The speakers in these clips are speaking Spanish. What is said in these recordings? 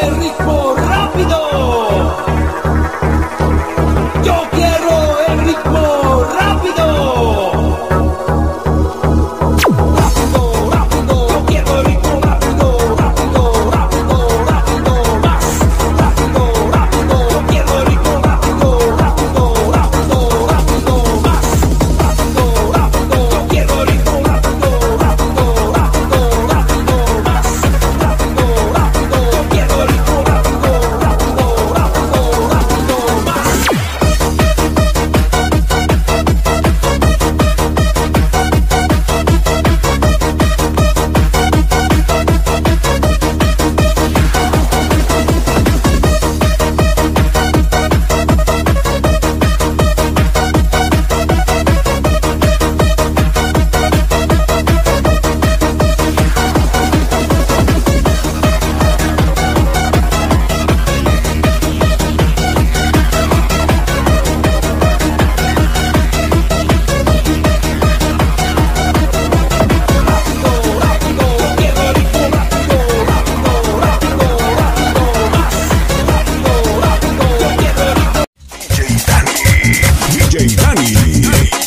el ritmo rápido. Yo quiero el ritmo rápido. Rápido, rápido. Yo quiero el ritmo rápido. Rápido, rápido, rápido. Más. Rápido, rápido. Yo quiero el ritmo rápido. Rápido, rápido, rápido. Más. Rápido, rápido. Yo quiero el ritmo rápido. Rápido, rápido, rápido. Más. Rápido, rápido. Yo quiero el ritmo rápido. Rápido, rápido, rápido. Más. DJ Dani.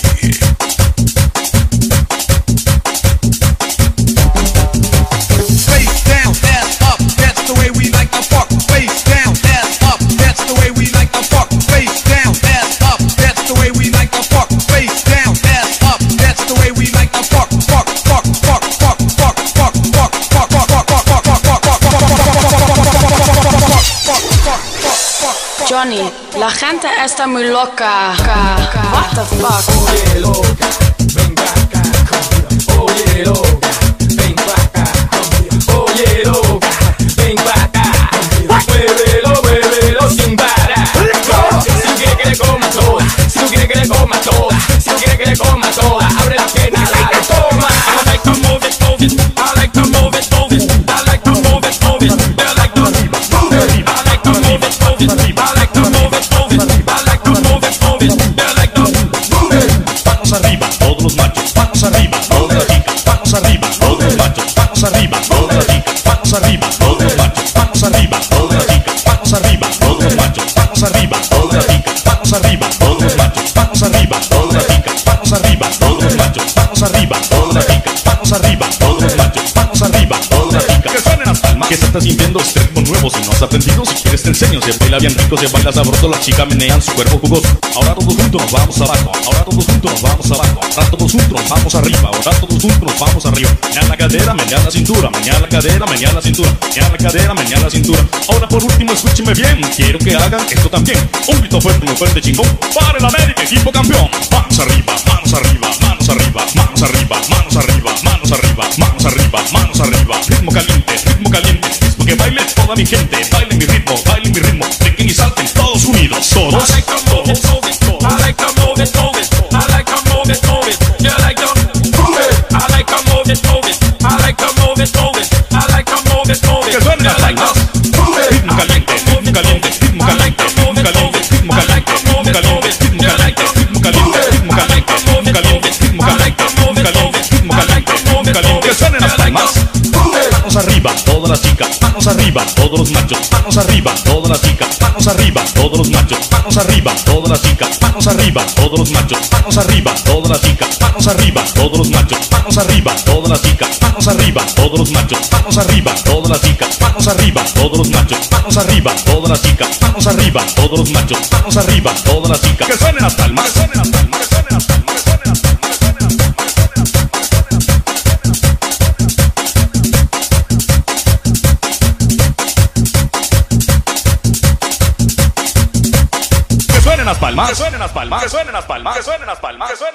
Face down, ass up, that's the way we like to fuck. Face down, ass up, that's the way we like to fuck. Face down, ass up, that's the way we like to fuck. Face down, ass up, that's the way we like to fuck. Fuck, fuck, fuck, fuck, fuck, fuck, fuck, fuck, fuck, fuck. Johnny, la gente está muy loca. What the fuck? Oye loca, ven pa' acá, oye loca, ven pa' acá, oye loca, ven pa' acá, muévelo, muévelo sin parar. Si tú quieres que le coma toda, si tú quieres que le coma toda, si tú quieres que le coma toda, abre la pierna, la toma. I like to move it, move it, I like to move it, move it, I like to move it, move it, I like to move it, move it, I like to move it, move it, I like to move it, move it, I like to move it, move it, I like to move it. Manos arriba, todos los machos, manos arriba, todas las chicas, manos arriba, todos los machos, manos arriba, todas las chicas, manos arriba, todos los machos, manos arriba, todas las chicas, manos arriba, todos los machos, manos arriba, todas las chicas, manos arriba, todos los machos, manos arriba, todas las chicas, manos arriba, todos los machos, manos arriba, todas las chicas, manos arriba, todos los machos, manos arriba, todas las chicas. Que suenen las palmas, que se está sintiendo este ritmo nuevo. Si no has aprendido, si quieres te enseño. Se baila bien rico, se baila sabroso, las chicas menean su cuerpo jugoso. Ahora todos juntos nos vamos abajo, ahora todos juntos nos vamos abajo, ahora todos juntos nos vamos arriba, ahora todos juntos nos vamos arriba. Menea la cadera, menea la cintura, menea la cadera, menea la cintura, menea la cadera, menea la cintura. Ahora por último escúcheme bien, quiero que hagan esto también. Un grito fuerte, muy fuerte, chingón, para el América, equipo campeón. Manos arriba, manos arriba, manos arriba, manos arriba, manos arriba, manos arriba, manos arriba, manos arriba. Ritmo caliente, ritmo que baile toda mi gente, bailen mi ritmo, brinquen y salten todos unidos, todos. I like to move it, move it, I like to move it, move it, I like to move it, move it, you like to move it, I like to move it, move it, I like to move it, move it, I like to move it, move it. Que suenen las palmas. Ritmo caliente, ritmo caliente, ritmo caliente, ritmo caliente, ritmo caliente, ritmo caliente, ritmo caliente, ritmo caliente, ritmo caliente, ritmo caliente, ritmo caliente, ritmo caliente, ritmo caliente, ritmo caliente. Que suenen las palmas. Manos arriba, todas las chicas, manos arriba, todos los machos, manos arriba, todas las chicas, manos arriba, todos los machos, manos arriba, todas las chicas, manos arriba, todos los machos, manos arriba, todas las chicas, manos arriba, todos los machos, manos arriba, todas las chicas, manos arriba, todos los machos, manos arriba, todas las chicas, manos arriba, todos los machos, manos arriba, todas las chicas, manos arriba, todos los machos, manos arriba, todas las chicas. Que suenen las palmas, que suenen las palmas, que suenen las palmas, que suenen las palmas, que suenen las palmas. Que suenen las palmas, que suenen las palmas, que suenen las palmas, que suenen las palmas, que suenen.